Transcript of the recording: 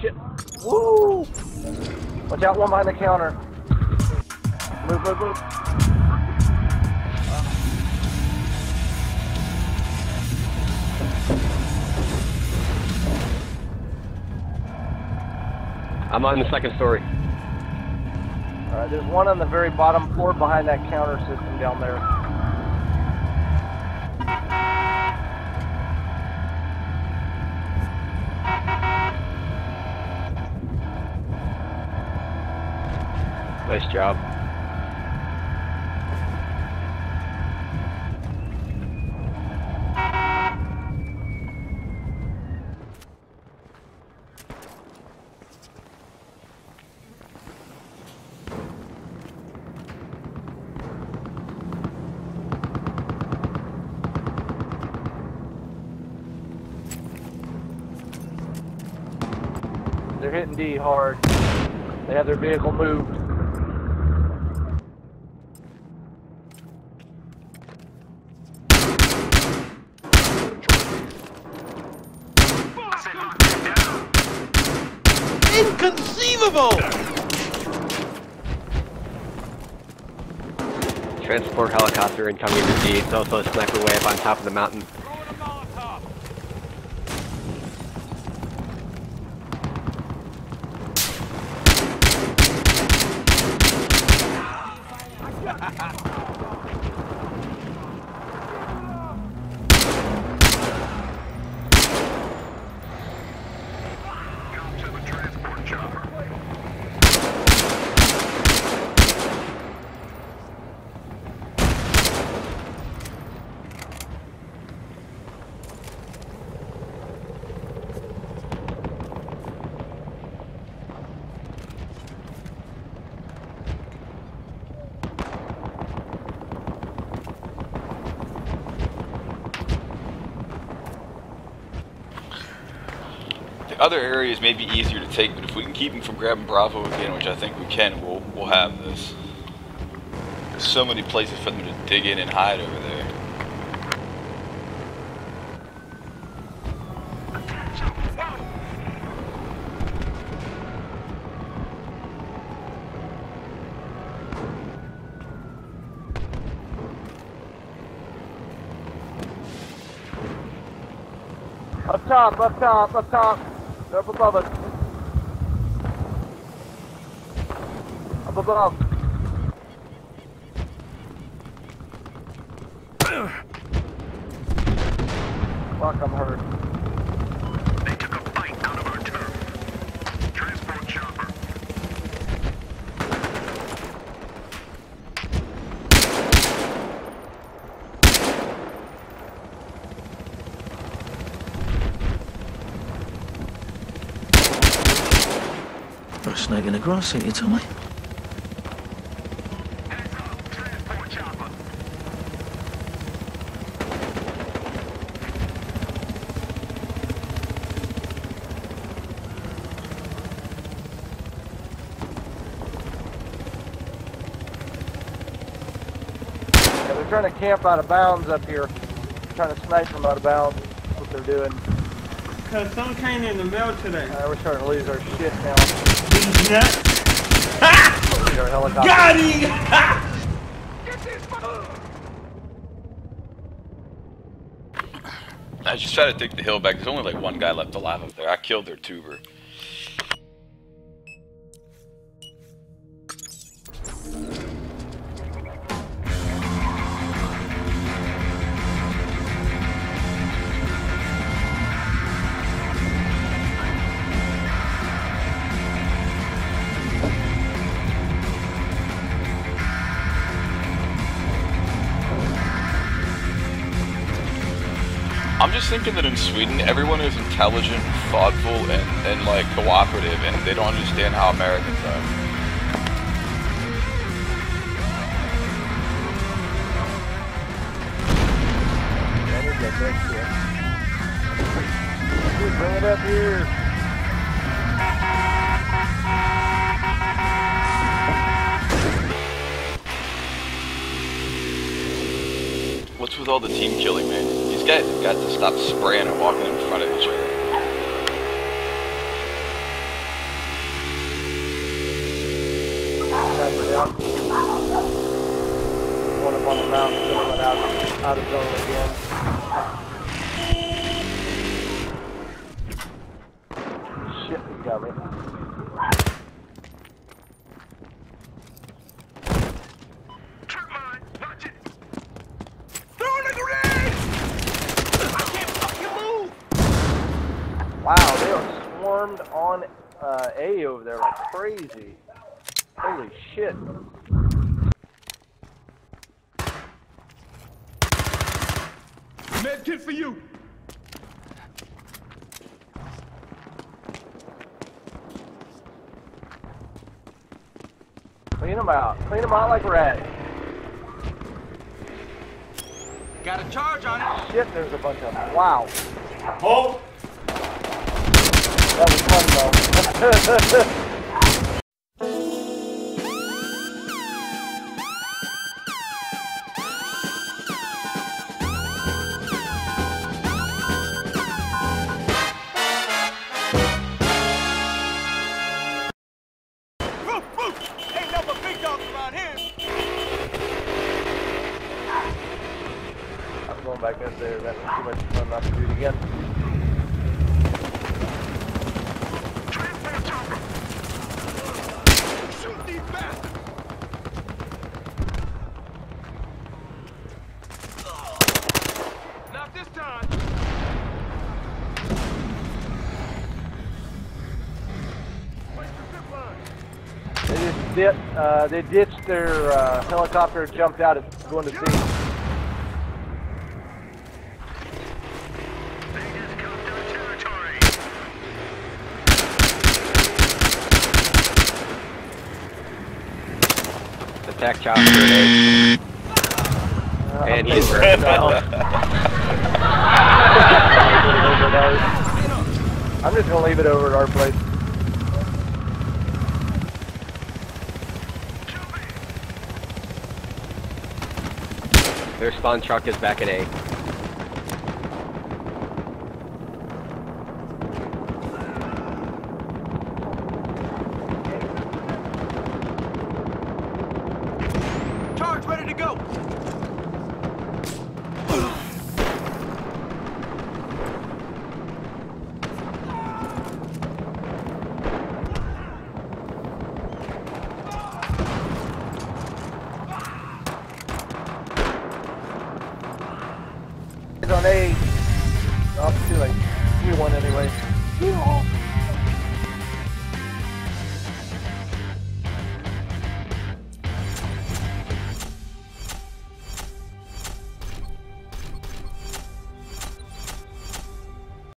shit. Woo! Watch out, one behind the counter. Move, move, move. I'm on the second story. Alright, there's one on the very bottom floor behind that counter system down there. Nice job. They're hitting D hard. They have their vehicle moved. Inconceivable! Transport helicopter incoming to D. It's also a sniper way up on top of the mountain. Other areas may be easier to take, but if we can keep them from grabbing Bravo again, which I think we can, we'll have this. There's so many places for them to dig in and hide over there. Up top, up top, up top. They're up above us. Up above. Fuck, I'm hurt. They took a bite out of our turf. Transport chopper. Got a snake in the grass, ain't you, Tommy? Transport chopper. Yeah, they're trying to camp out of bounds up here. Trying to snipe them out of bounds. That's what they're doing. Cause some came in the mail today. We're starting to lose our shit now. These nuts. Need our helicopter. Got him! I just try to take the hill back. There's only like one guy left alive up there. I killed their tuber. I'm just thinking that in Sweden, everyone is intelligent, thoughtful, and like cooperative, and they don't understand how Americans are. Dude, bring it up here. What's with all the team killing, man? These guys have got to stop spraying and walking in front of each other. Out of zone again. Shit, he got me. Trip mine. Watch it. Throwing a grenade! I can't fucking move! Wow, they are swarmed on A over there like crazy. Holy shit. Med kit for you! Clean them out. Clean them out like rats. Got a charge on it. Shit, there's a bunch of them. Wow. Oh! That was fun though. Ain't no big dogs around here. I'm going back up there. That was too much fun not to do it again. Shoot these bastards! Not this time. They ditched their helicopter, jumped out and going to sea. They just copped our territory. Attack chopper grenade. And he's burned. I'm just gonna leave it over at our place. Their spawn truck is back at A. Charge ready to go. It's on A. Oh, too late. We won anyway.